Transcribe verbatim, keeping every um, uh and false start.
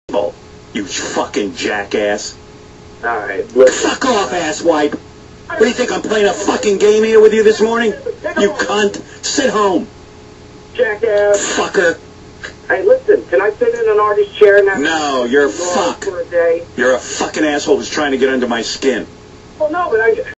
Oh, you fucking jackass. Alright, Fuck off, asswipe. What do you think, I'm playing a fucking game here with you this morning? You cunt. Sit home. Jackass. Fucker. Hey, listen, can I sit in an artist's chair now? No, you're fuck. For a day? You're a fucking asshole who's trying to get under my skin. Well, no, but I...